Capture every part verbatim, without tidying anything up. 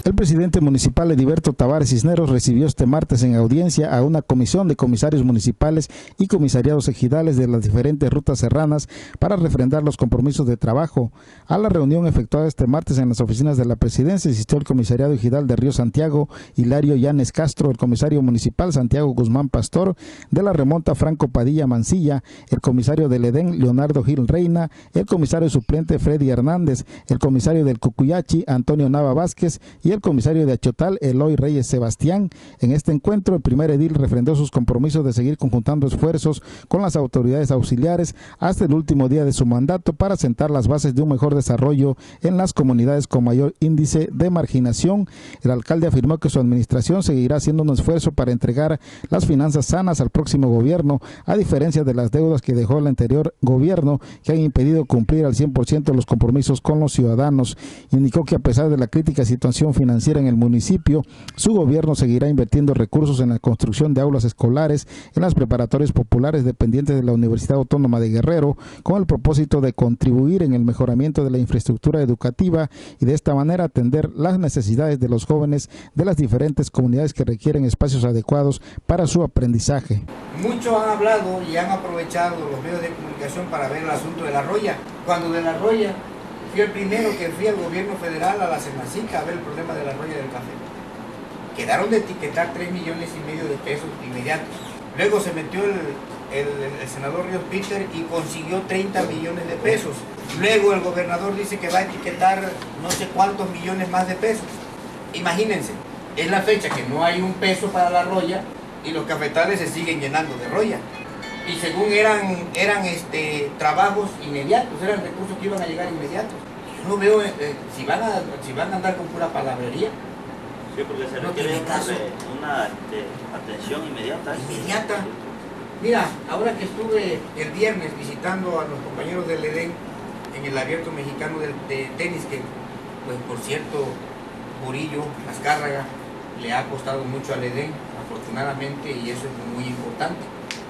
El presidente municipal Ediberto Tavares Cisneros recibió este martes en audiencia a una comisión de comisarios municipales y comisariados ejidales de las diferentes rutas serranas para refrendar los compromisos de trabajo. A la reunión efectuada este martes en las oficinas de la presidencia asistió el comisariado ejidal de Río Santiago, Hilario Llanes Castro, el comisario municipal Santiago Guzmán Pastor, de la remonta Franco Padilla Mancilla, el comisario del Edén Leonardo Gil Reina, el comisario suplente Freddy Hernández, el comisario del Cucuyachi Antonio Nava Vázquez y el comisario de Achotal, Eloy Reyes Sebastián. En este encuentro, el primer edil refrendó sus compromisos de seguir conjuntando esfuerzos con las autoridades auxiliares hasta el último día de su mandato para sentar las bases de un mejor desarrollo en las comunidades con mayor índice de marginación. El alcalde afirmó que su administración seguirá haciendo un esfuerzo para entregar las finanzas sanas al próximo gobierno, a diferencia de las deudas que dejó el anterior gobierno, que han impedido cumplir al cien por ciento los compromisos con los ciudadanos. Indicó que a pesar de la crítica situación financiera financiera en el municipio, su gobierno seguirá invirtiendo recursos en la construcción de aulas escolares en las preparatorias populares dependientes de la Universidad Autónoma de Guerrero, con el propósito de contribuir en el mejoramiento de la infraestructura educativa y de esta manera atender las necesidades de los jóvenes de las diferentes comunidades que requieren espacios adecuados para su aprendizaje. Muchos han hablado y han aprovechado los medios de comunicación para ver el asunto de la Roya, cuando de la Roya fui el primero que fui al gobierno federal, a la Senacica, a ver el problema de la Roya del café. Quedaron de etiquetar tres millones y medio de pesos inmediatos. Luego se metió el, el, el senador Ríos Peter y consiguió treinta millones de pesos. Luego el gobernador dice que va a etiquetar no sé cuántos millones más de pesos. Imagínense, es la fecha que no hay un peso para la Roya y los cafetales se siguen llenando de Roya. Y según eran, eran este, trabajos inmediatos, eran recursos que iban a llegar inmediatos. Yo no veo, eh, si, van a, si van a andar con pura palabrería. Sí, porque se no requiere tiene una, caso. una de, atención inmediata. Inmediata. Mira, ahora que estuve el viernes visitando a los compañeros del Edén en el abierto mexicano de, de tenis, que pues por cierto, Murillo, Azcárraga, le ha costado mucho al Edén, afortunadamente, y eso es muy importante.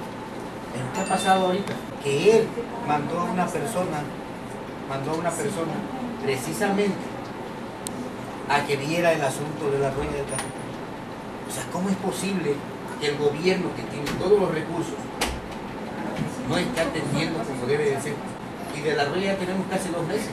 Pero ¿qué ha pasado ahorita? Que él mandó a una persona, mandó a una persona precisamente a que viera el asunto de la Roya del café. O sea, ¿cómo es posible que el gobierno, que tiene todos los recursos, no esté atendiendo como debe de ser? Y de la Roya ya tenemos casi dos meses.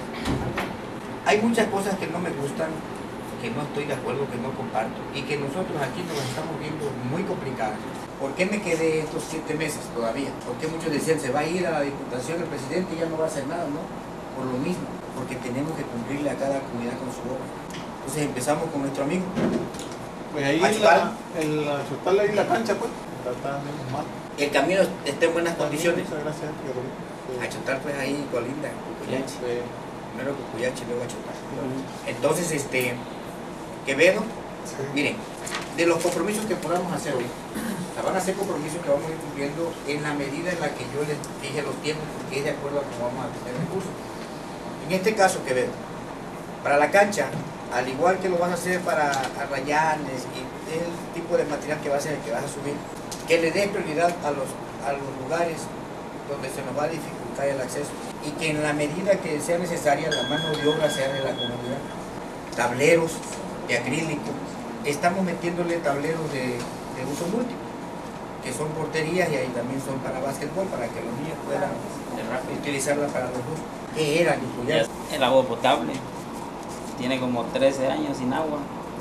Hay muchas cosas que no me gustan, que no estoy de acuerdo, que no comparto, y que nosotros aquí nos estamos viendo muy complicadas. ¿Por qué me quedé estos siete meses todavía? Porque muchos decían, se va a ir a la diputación el presidente y ya no va a hacer nada, ¿no? Por lo mismo, porque tenemos que cumplirle a cada comunidad con su obra. Entonces empezamos con nuestro amigo. Pues ahí la, el Achotal, ahí la cancha, pues, está menos mal. El camino está en buenas condiciones. Muchas gracias. Sí. Achotal, pues ahí colinda, Cucuyachi. Sí. Primero Cucuyachi, luego Achotal. Sí. Entonces, este, Quevedo, sí. Miren, de los compromisos que podamos hacer hoy, van a ser compromisos que vamos a ir cumpliendo en la medida en la que yo les dije los tiempos, porque es de acuerdo a cómo vamos a tener recursos. En este caso, Quevedo, para la cancha, al igual que lo vas a hacer para arrayanes y el tipo de material que vas a, que vas a subir, que le dé prioridad a los, a los lugares donde se nos va a dificultar el acceso y que en la medida que sea necesaria la mano de obra sea de la comunidad. Tableros de acrílico, estamos metiéndole tableros de, de uso múltiple, que son porterías y ahí también son para básquetbol, para que los niños puedan utilizarla para los dos. ¿Qué era? El agua potable. Tiene como trece años sin agua.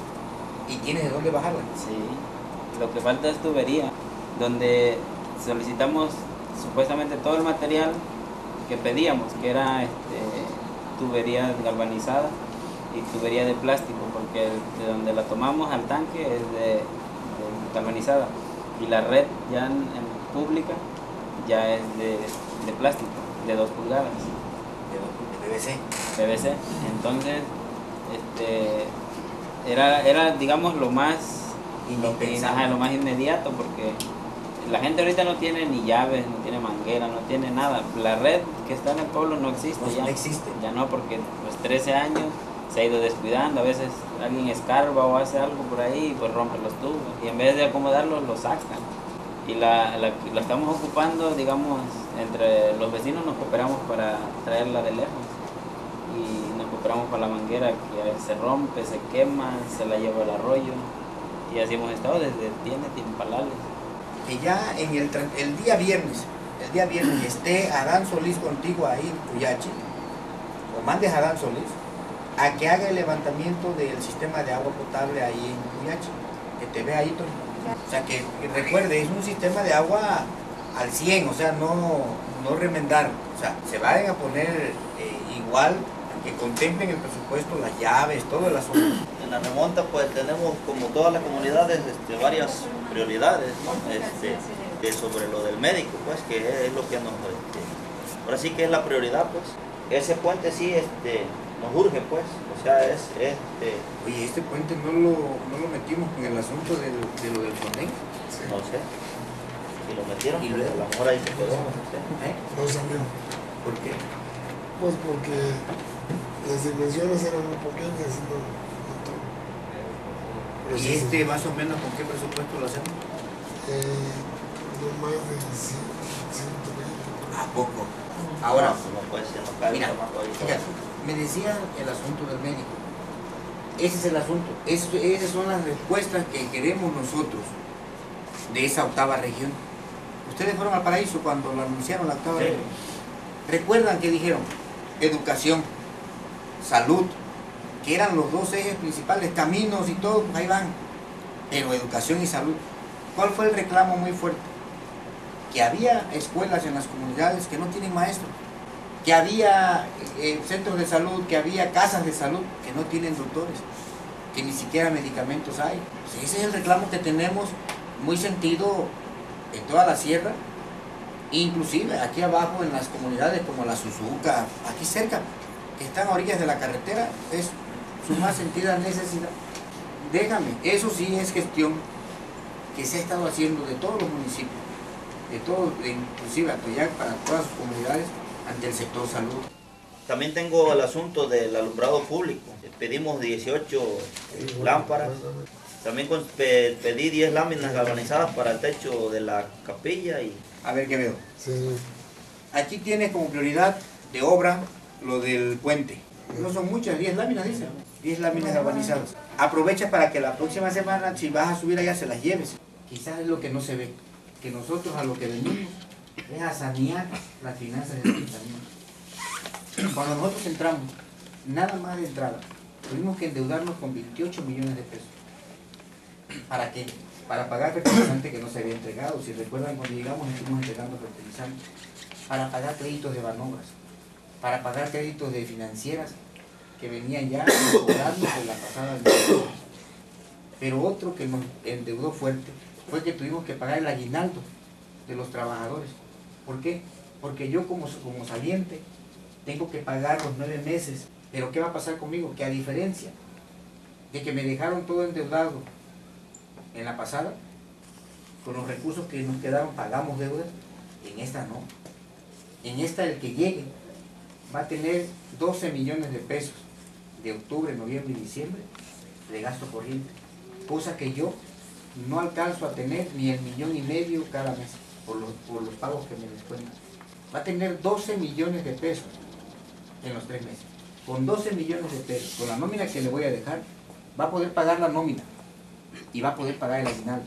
¿Y tienes de dónde bajarla? Sí. Lo que falta es tubería, donde solicitamos supuestamente todo el material que pedíamos, que era este, tubería galvanizada y tubería de plástico, porque de donde la tomamos al tanque es de, de galvanizada. Y la red ya en, en pública ya es de, de plástico, de dos pulgadas. De P V C. P V C. Entonces, este, era, era digamos lo más, ajá, lo más inmediato, porque la gente ahorita no tiene ni llaves, no tiene manguera, no tiene nada. La red que está en el pueblo no existe. No, ya no existe. Ya no, porque pues trece años se ha ido descuidando, a veces alguien escarba o hace algo por ahí y pues rompe los tubos y en vez de acomodarlos los sacan. Y la, la, la estamos ocupando, digamos, entre los vecinos nos cooperamos para traerla de lejos. y nos compramos para la manguera que se rompe, se quema, se la lleva al arroyo y así hemos estado desde tiene timpalales. Que ya en el, el día viernes, el día viernes esté Adán Solís contigo ahí en Cuyachi, o mandes a Adán Solís a que haga el levantamiento del sistema de agua potable ahí en Cuyachi, que te vea ahí, Tony. O sea, que, que recuerde, es un sistema de agua al cien, o sea, no, no remendar, o sea, se vayan a poner eh, igual, que contemplen el presupuesto, las llaves, todo el asunto. En la remonta pues tenemos, como todas las comunidades, este, varias prioridades, ¿no? Este, de sobre lo del médico, pues, que es lo que nos, este, ahora sí que es la prioridad, pues. Ese puente sí este, nos urge, pues, o sea, es, este... Oye, este puente no lo, no lo metimos en el asunto del, de lo del Fonden. Sí. No sé, si lo metieron, y pues, luego a lo mejor ahí se quedó, no sé. ¿Eh? No salió. ¿Por qué? Pues porque las dimensiones eran muy pequeñas y no, no todo. Pero ¿Y sí, este sí. más o menos con qué presupuesto lo hacemos? Eh, no más de ciento veinte. ¿A poco? Ahora, no, no puede ser, no cabe mira, más ahorita. fíjate, me decían el asunto del médico. Ese es el asunto. Es, esas son las respuestas que queremos nosotros de esa octava región. Ustedes fueron al Paraíso cuando lo anunciaron la octava Sí. región. ¿Recuerdan que dijeron? Educación, salud, que eran los dos ejes principales, caminos y todo, pues ahí van. Pero educación y salud. ¿Cuál fue el reclamo muy fuerte? Que había escuelas en las comunidades que no tienen maestros, que había eh, centros de salud, que había casas de salud que no tienen doctores, que ni siquiera medicamentos hay. Pues ese es el reclamo que tenemos muy sentido en toda la sierra, inclusive aquí abajo en las comunidades como la Suzuca, aquí cerca, que están a orillas de la carretera, es su más sentida necesidad. Déjame, eso sí es gestión que se ha estado haciendo de todos los municipios, de todo, inclusive Atoyac, para todas sus comunidades, ante el sector salud. También tengo el asunto del alumbrado público. Pedimos dieciocho lámparas. También con- pe- pedí diez láminas galvanizadas para el techo de la capilla. Y A ver qué veo. Sí. Aquí tiene como prioridad de obra lo del puente. No son muchas, diez láminas, dice. diez láminas galvanizadas. Aprovecha para que la próxima semana, si vas a subir allá, se las lleves. Quizás es lo que no se ve. Que nosotros a lo que venimos es a sanear las finanzas del ayuntamiento. Cuando nosotros entramos, nada más de entrada, tuvimos que endeudarnos con veintiocho millones de pesos. ¿Para qué? Para pagar fertilizante que no se había entregado. Si recuerdan, cuando llegamos estuvimos entregando fertilizante. Para pagar créditos de Banobras. Para pagar créditos de financieras que venían ya cobrando de la pasada administración. Pero otro que nos endeudó fuerte fue que tuvimos que pagar el aguinaldo de los trabajadores. ¿Por qué? Porque yo como, como saliente tengo que pagar los nueve meses. Pero ¿qué va a pasar conmigo? Que a diferencia de que me dejaron todo endeudado en la pasada, con los recursos que nos quedaron pagamos deudas, en esta no. En esta el que llegue va a tener doce millones de pesos de octubre, noviembre y diciembre de gasto corriente, cosa que yo no alcanzo a tener ni el millón y medio cada mes por los, por los pagos que me descuentan. Va a tener doce millones de pesos en los tres meses. Con doce millones de pesos, con la nómina que le voy a dejar, va a poder pagar la nómina y va a poder pagar el aguinaldo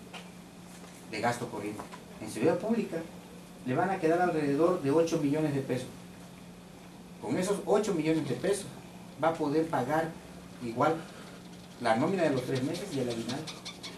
de gasto corriente. En seguridad pública le van a quedar alrededor de ocho millones de pesos. Con esos ocho millones de pesos va a poder pagar igual la nómina de los tres meses y el aguinaldo.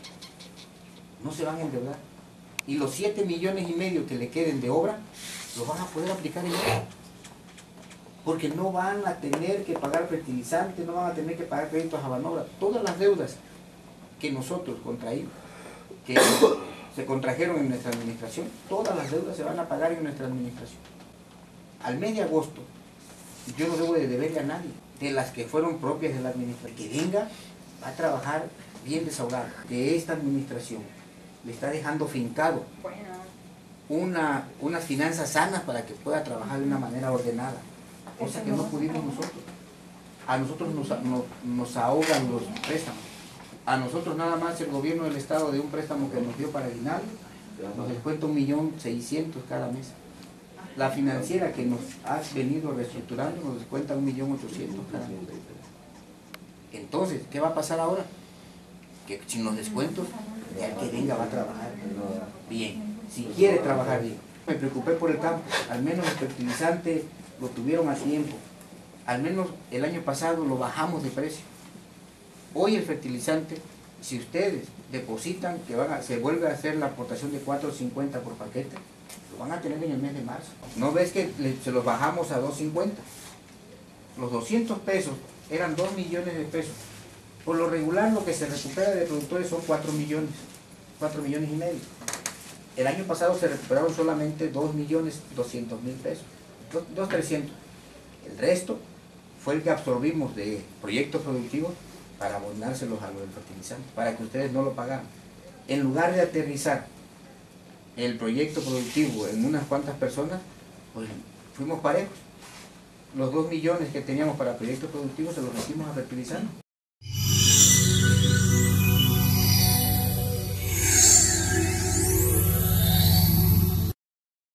No se van a endeudar. Y los siete millones y medio que le queden de obra, los van a poder aplicar en obra. Porque no van a tener que pagar fertilizantes, no van a tener que pagar créditos a Banobra. Todas las deudas que nosotros contraímos, que se contrajeron en nuestra administración, todas las deudas se van a pagar en nuestra administración. Al mes de agosto, yo no debo de deberle a nadie, de las que fueron propias de la administración. Que venga, va a trabajar bien desahogado, que esta administración le está dejando fincado una, unas finanzas sanas para que pueda trabajar de una manera ordenada, cosa que no pudimos nosotros. A nosotros nos, nos, nos ahogan los préstamos. A nosotros nada más el gobierno del estado de un préstamo que nos dio para aguinaldo, nos descuenta un millón seiscientos cada mes. la financiera que nos ha venido reestructurando nos descuenta un millón ochocientos cada mes. Entonces, ¿qué va a pasar ahora? Que sin los descuentos, ya que venga va a trabajar bien, si quiere trabajar bien. Me preocupé por el campo, al menos el fertilizante lo tuvieron a tiempo, al menos el año pasado lo bajamos de precio. Hoy el fertilizante, si ustedes depositan que van a, se vuelve a hacer la aportación de cuatro cincuenta por paquete, lo van a tener en el mes de marzo. ¿No ves que le, se los bajamos a dos cincuenta? Los doscientos pesos eran dos millones de pesos. Por lo regular lo que se recupera de productores son cuatro millones, cuatro millones y medio. El año pasado se recuperaron solamente dos millones doscientos mil pesos, dos millones trescientos. El resto fue el que absorbimos de proyectos productivos para abonárselos a los del fertilizante, para que ustedes no lo pagaran. En lugar de aterrizar el proyecto productivo en unas cuantas personas, pues fuimos parejos. Los dos millones que teníamos para proyectos productivos se los metimos a fertilizante.